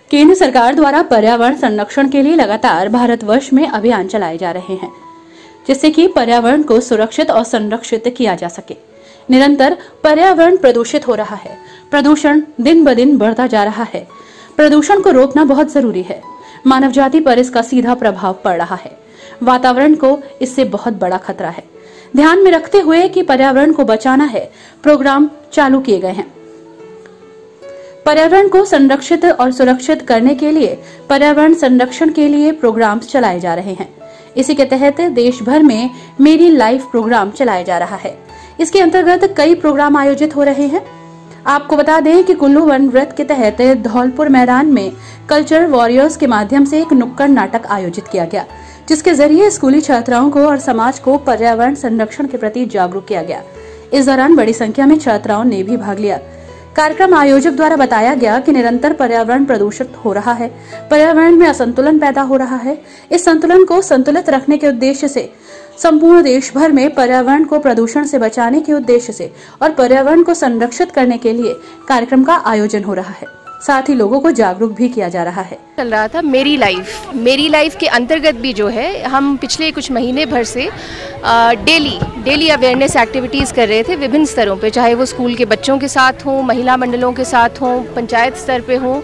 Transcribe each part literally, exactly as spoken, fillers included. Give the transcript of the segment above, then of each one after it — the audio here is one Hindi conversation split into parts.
केंद्र सरकार द्वारा पर्यावरण संरक्षण के लिए लगातार भारतवर्ष में अभियान चलाए जा रहे हैं, जिससे कि पर्यावरण को सुरक्षित और संरक्षित किया जा सके। निरंतर पर्यावरण प्रदूषित हो रहा है, प्रदूषण दिन ब दिन बढ़ता जा रहा है। प्रदूषण को रोकना बहुत जरूरी है। मानव जाति पर इसका सीधा प्रभाव पड़ रहा है। वातावरण को इससे बहुत बड़ा खतरा है। ध्यान में रखते हुए कि पर्यावरण को बचाना है, प्रोग्राम चालू किए गए हैं। पर्यावरण को संरक्षित और सुरक्षित करने के लिए पर्यावरण संरक्षण के लिए प्रोग्राम चलाए जा रहे हैं। इसी के तहत देश भर में मेरी लाइफ प्रोग्राम चलाया जा रहा है। इसके अंतर्गत कई प्रोग्राम आयोजित हो रहे हैं। आपको बता दें कि कुल्लू वन व्रत के तहत धौलपुर मैदान में कल्चरल वॉरियर्स के माध्यम से एक नुक्कड़ नाटक आयोजित किया गया, जिसके जरिए स्कूली छात्राओं को और समाज को पर्यावरण संरक्षण के प्रति जागरूक किया गया। इस दौरान बड़ी संख्या में छात्राओं ने भी भाग लिया। कार्यक्रम आयोजक द्वारा बताया गया कि निरंतर पर्यावरण प्रदूषित हो रहा है, पर्यावरण में असंतुलन पैदा हो रहा है। इस संतुलन को संतुलित रखने के उद्देश्य से संपूर्ण देश भर में पर्यावरण को प्रदूषण से बचाने के उद्देश्य से और पर्यावरण को संरक्षित करने के लिए कार्यक्रम का आयोजन हो रहा है। साथ ही लोगों को जागरूक भी किया जा रहा है। चल रहा था मेरी लाइफ मेरी लाइफ के अंतर्गत भी जो है हम पिछले कुछ महीने भर से डेली डेली अवेयरनेस एक्टिविटीज़ कर रहे थे विभिन्न स्तरों पे, चाहे वो स्कूल के बच्चों के साथ हों, महिला मंडलों के साथ हों, पंचायत स्तर पे हों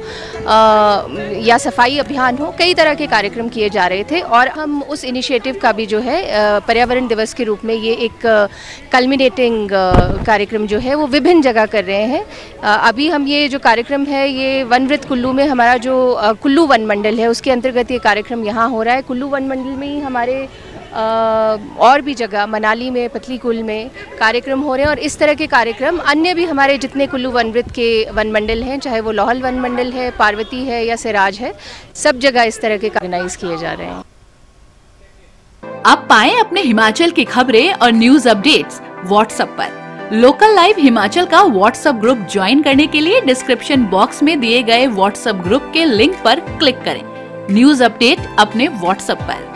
या सफाई अभियान हो। कई तरह के कार्यक्रम किए जा रहे थे और हम उस इनिशिएटिव का भी जो है पर्यावरण दिवस के रूप में ये एक कल्मिनेटिंग कार्यक्रम जो है वो विभिन्न जगह कर रहे हैं। अभी हम ये जो कार्यक्रम है ये वनव्रत कुल्लू में हमारा जो कुल्लू वन मंडल है उसके अंतर्गत ये कार्यक्रम यहाँ हो रहा है। कुल्लू वन मंडल में ही हमारे आ, और भी जगह मनाली में, पतलीकुल में कार्यक्रम हो रहे हैं और इस तरह के कार्यक्रम अन्य भी हमारे जितने कुल्लू वनव्रत के वन मंडल हैं, चाहे वो लाहौल वन मंडल है, पार्वती है या सिराज है, सब जगह इस तरह के ऑर्गेनाइज किए जा रहे हैं। आप पाएं अपने हिमाचल की खबरें और न्यूज अपडेट्स व्हाट्सएप पर। लोकल लाइव हिमाचल का व्हाट्सएप ग्रुप ज्वाइन करने के लिए डिस्क्रिप्शन बॉक्स में दिए गए व्हाट्सएप ग्रुप के लिंक पर क्लिक करें। न्यूज अपडेट अपने व्हाट्सएप पर।